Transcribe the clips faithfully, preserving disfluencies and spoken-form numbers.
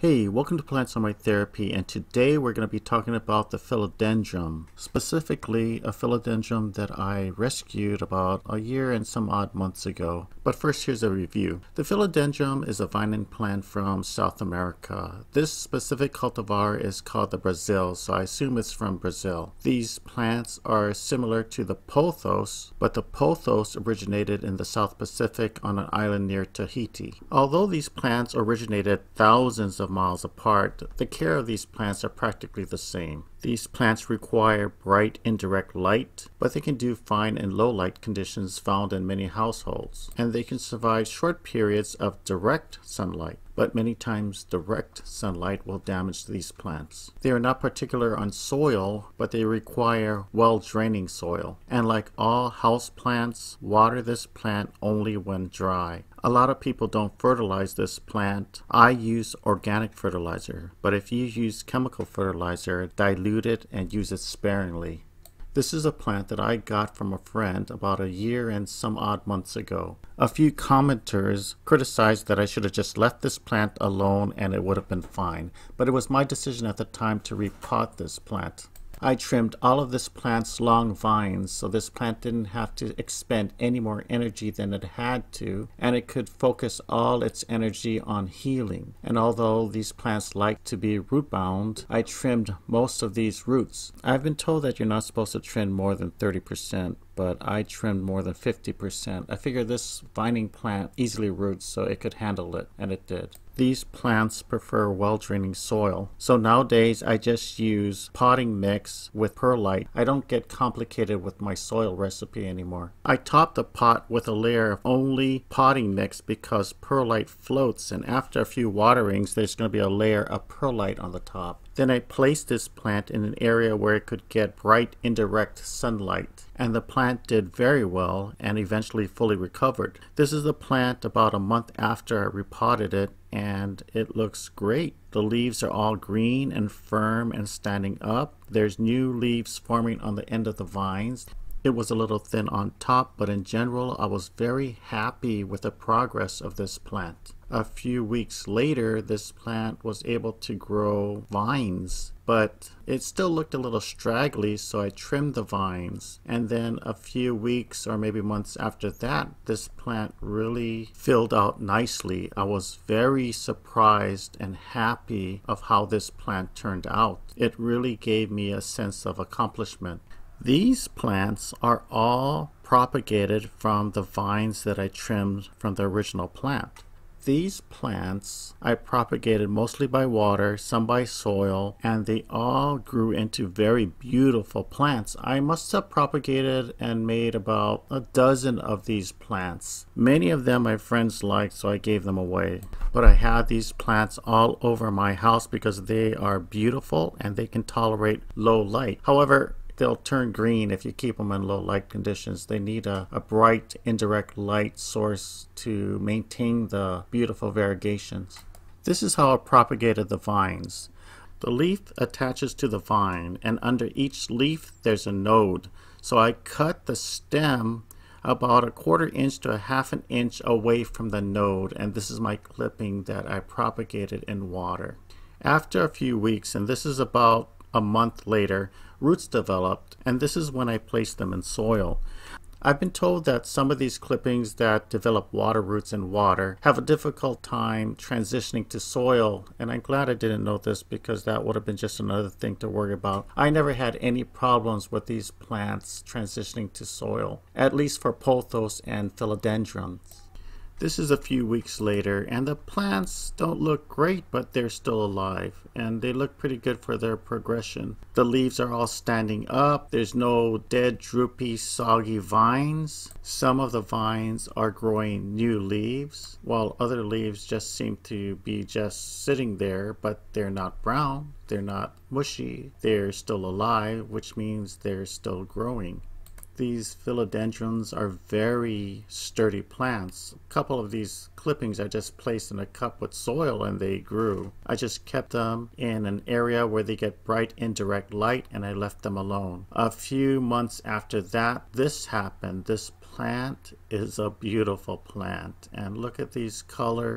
Hey, welcome to Plant Sunlight Therapy, and today we're going to be talking about the philodendron, specifically a philodendron that I rescued about a year and some odd months ago. But first, here's a review. The philodendron is a vining plant from South America. This specific cultivar is called the Brazil, so I assume it's from Brazil. These plants are similar to the pothos, but the pothos originated in the South Pacific on an island near Tahiti. Although these plants originated thousands of miles apart, the care of these plants are practically the same. These plants require bright indirect light, but they can do fine in low light conditions found in many households, and they can survive short periods of direct sunlight. But many times direct sunlight will damage these plants. They are not particular on soil, but they require well-draining soil. And like all house plants, water this plant only when dry. A lot of people don't fertilize this plant. I use organic fertilizer, but if you use chemical fertilizer, dilute it and use it sparingly. This is a plant that I got from a friend about a year and some odd months ago. A few commenters criticized that I should have just left this plant alone and it would have been fine, but it was my decision at the time to repot this plant. I trimmed all of this plant's long vines so this plant didn't have to expend any more energy than it had to, and it could focus all its energy on healing. And although these plants like to be root bound, I trimmed most of these roots. I've been told that you're not supposed to trim more than thirty percent, but I trimmed more than fifty percent. I figured this vining plant easily roots so it could handle it, and it did. These plants prefer well-draining soil, so nowadays I just use potting mix with perlite. I don't get complicated with my soil recipe anymore. I top the pot with a layer of only potting mix because perlite floats, and after a few waterings there's going to be a layer of perlite on the top. Then I placed this plant in an area where it could get bright indirect sunlight, and the plant did very well and eventually fully recovered. This is the plant about a month after I repotted it, and it looks great. The leaves are all green and firm and standing up. There's new leaves forming on the end of the vines. It was a little thin on top, but in general I was very happy with the progress of this plant. A few weeks later, this plant was able to grow vines, but it still looked a little straggly, so I trimmed the vines. And then a few weeks or maybe months after that, this plant really filled out nicely. I was very surprised and happy of how this plant turned out. It really gave me a sense of accomplishment. These plants are all propagated from the vines that I trimmed from the original plant. These plants I propagated mostly by water, some by soil, and they all grew into very beautiful plants. I must have propagated and made about a dozen of these plants. Many of them my friends liked, so I gave them away. But I have these plants all over my house because they are beautiful and they can tolerate low light. However, they'll turn green if you keep them in low light conditions. They need a, a bright indirect light source to maintain the beautiful variegations. This is how I propagated the vines. The leaf attaches to the vine, and under each leaf there's a node. So I cut the stem about a quarter inch to a half an inch away from the node, and this is my clipping that I propagated in water. After a few weeks, and this is about a month later, roots developed, and this is when I placed them in soil. I've been told that some of these clippings that develop water roots in water have a difficult time transitioning to soil, and I'm glad I didn't know this because that would have been just another thing to worry about. I never had any problems with these plants transitioning to soil, at least for pothos and philodendrons. This is a few weeks later, and the plants don't look great, but they're still alive, and they look pretty good for their progression. The leaves are all standing up. There's no dead, droopy, soggy vines. Some of the vines are growing new leaves, while other leaves just seem to be just sitting there, but they're not brown, they're not mushy, they're still alive, which means they're still growing. These philodendrons are very sturdy plants. A couple of these clippings I just placed in a cup with soil and they grew. I just kept them in an area where they get bright indirect light and I left them alone. A few months after that, this happened. This plant is a beautiful plant, and look at these colors.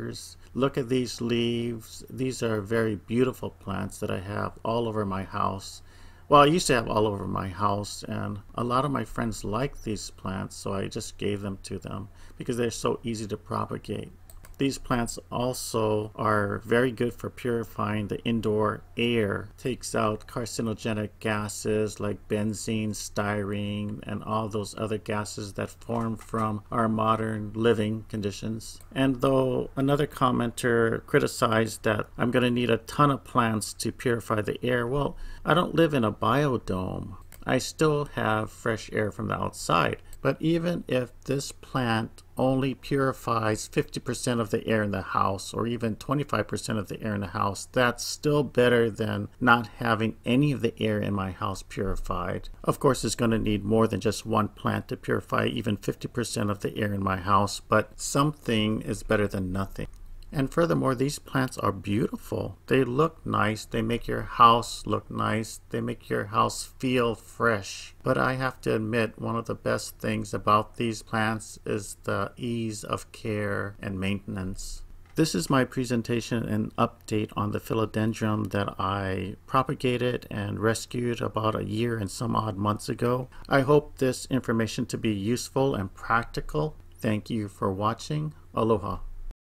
Look at these leaves. These are very beautiful plants that I have all over my house. Well, I used to have all over my house, and a lot of my friends like these plants, so I just gave them to them because they're so easy to propagate. These plants also are very good for purifying the indoor air. Takes out carcinogenic gases like benzene, styrene, and all those other gases that form from our modern living conditions. And though another commenter criticized that I'm going to need a ton of plants to purify the air, well, I don't live in a biodome. I still have fresh air from the outside. But even if this plant only purifies fifty percent of the air in the house, or even twenty-five percent of the air in the house, that's still better than not having any of the air in my house purified. Of course, it's going to need more than just one plant to purify even fifty percent of the air in my house, but something is better than nothing. And furthermore, these plants are beautiful. They look nice. They make your house look nice. They make your house feel fresh. But I have to admit, one of the best things about these plants is the ease of care and maintenance. This is my presentation and update on the philodendron that I propagated and rescued about a year and some odd months ago. I hope this information to be useful and practical. Thank you for watching. Aloha.